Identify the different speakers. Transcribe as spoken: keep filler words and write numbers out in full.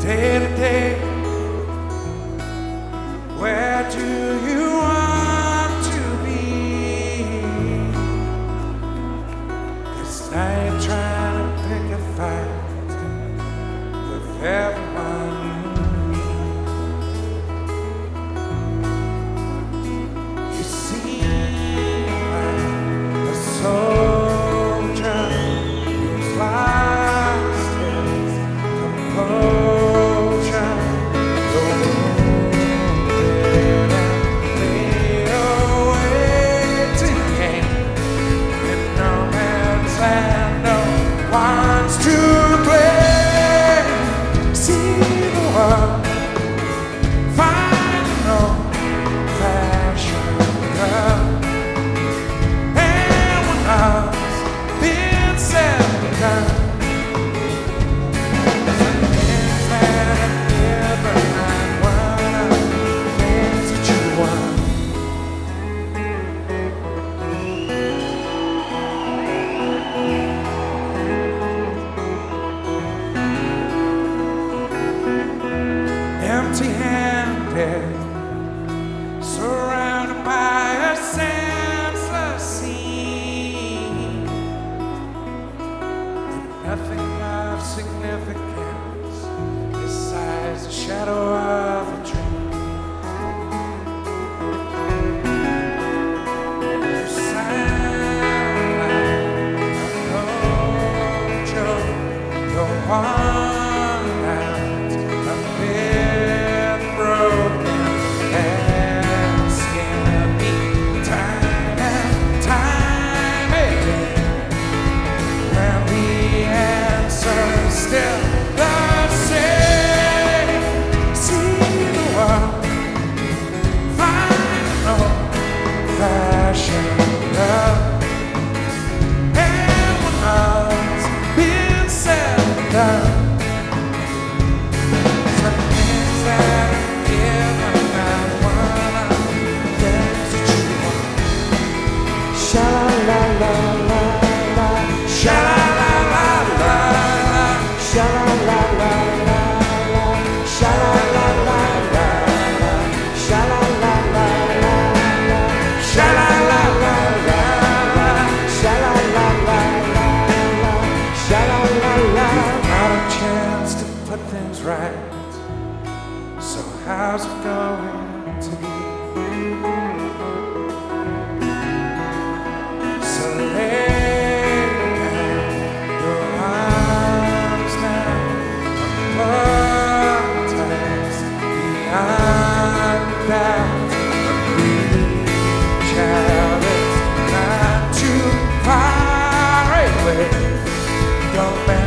Speaker 1: day to day. Where do you want to be? 'Cause now you're trying to pick a fight with everyone you meet. You seem like a soldier who's lost his composure. The wounded and laid awaiting game in no man's land. No one's to blame. See the world, find an old-fashioned love. And when all's been said and done, some things that are given and one of the things that you want. Empty-handed, surrounded by a senseless scene, nothing of significance besides the shadow of a dream. You sound like a old joke. You're worn out, a bit broken, asking me time and time again, when the answer's still the same. See the world, find an old-fashioned love. And when all's been said and done, some things that are given and one of the things that you want. Sha-la-la-la-la-la, sha-la-la-la-la-la, sha-la-la-la-la-la, sha-la-la-la-la-la, sha-la-la-la-la-la, sha-la-la-la-la-la, sha-la-la-la-la-la, sha-la-la-la. Not a chance to put things right. So how's it going to be? So lay down your arms now, apologize beyond doubt. Reach out, it's not too far away. Don't